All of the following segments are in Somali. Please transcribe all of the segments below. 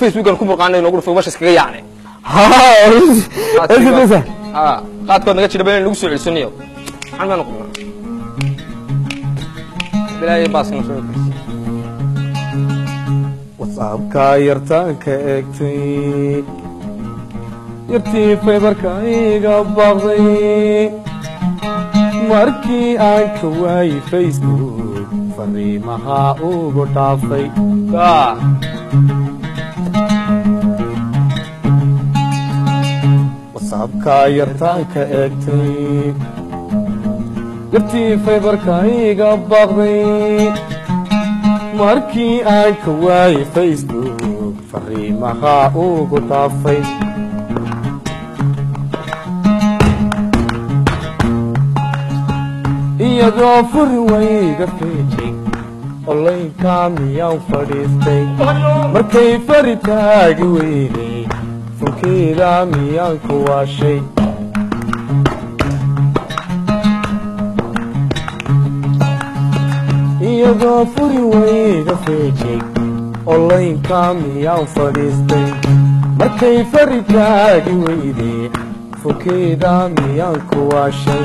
فيسبوك أنا كم قاعدين نقول في وش سكية يعني قاعد كنا نقول بين اللوكس والسنية عنا نقول بلا باص نسوي وصابك يرتانك اكتي يرتي في بركاي قبضي markii aan ka waayay Facebook fariimaha ugu dhaafay WhatsApp-ka yartaanka eegtay yartii fiberka iga baqday markii aan ka waayay Facebook fariimaha ugu dhaafay iyadoo furi wayga feejay online kaamiyaan fadhiistay markay fari taagi weynay funkeeda miyaan ku waashay iyadoo furi wayga feejay online kaamiyaan fadhiistay markay fari taagi weynay funkeeda miyaan ku waashay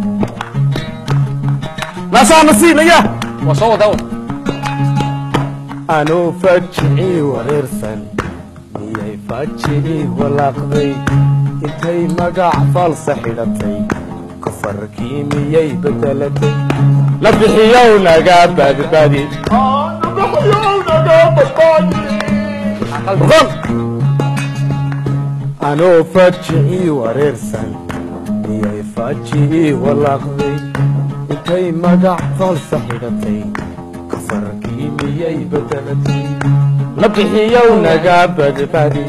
ناسا نسينا يا وصوة داود أنا فجعي وغيرسن مياي فجعي ولاقضي انتي مقع فالصحيلتي كفركي مياي بدلتي لبحيونا قابد بادي لبحيونا قابد بادي أنا فجعي وغيرسن مياي فجعي ولاقضي intay magac falsa xidhatay kafarkii miyay bedelatay la bixiyow naga badbaadi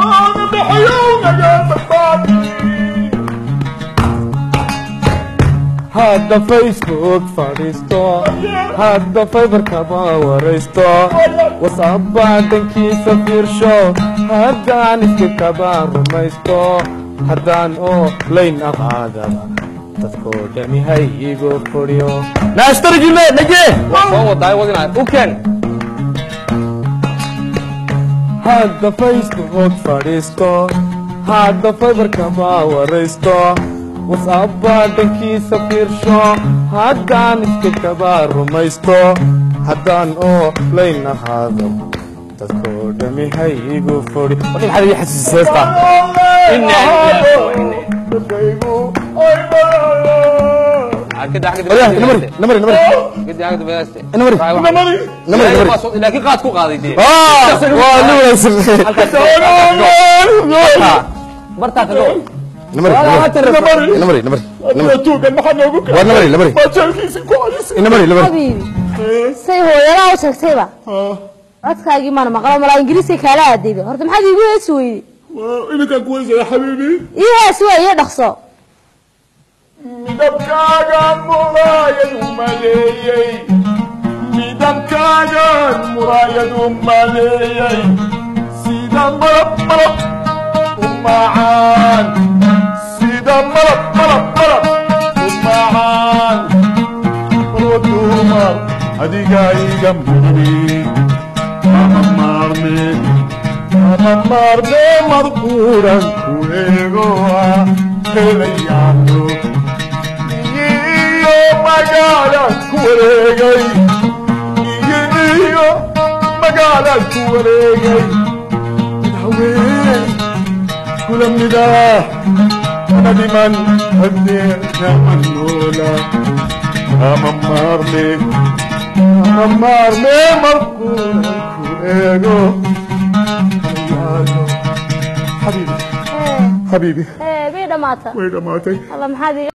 hadda Facebook fadhiisto hadda fiberka waraysto WhatsApp dankiisa fiirsho haddaan iska kaba rumaysto haddaan oo layn aqaadaba تذكرني هاي يقول فوريو ناس ترجمة نجي صوت داي وزنا وكان هذا فيسبوك فاريستو هذا فايبر كما وريستو وصعب دنكي سفير شو هذا نسكت كبار رميستو هذا او لين هذا تذكرني هاي يقول فوريو ودي حد يحسس سيستا إني كده حاجه نمري كده حاجه بس نمري لكن قاعد كو قاضي برتا كدو نمري تو كان ما حد يقولك نمري ما تشاركيش كويس نمري حبيبي سي هو يلا وشكتيبا أتكلم ما أنا مقالة ملا إنجليزي كلا أديبي هرت ما حد يقول يسوي إنك كويس يا حبيبي إيه سوي يدخصو midabkaagan muraayadu maleeyay midabkaagan muraayadu maleeyay sida malab malab u macaan sida malab malab malab u macaan rodumar adiga iga mudni ama maarme marquuran ku eegoa helayaano magala kuwareegay iyo magala kuwareegay haween kulamida nadiman haddeena manola amamarme markuun ku eego حبيبي بيدا ماتا ويدا ماتي الله محادي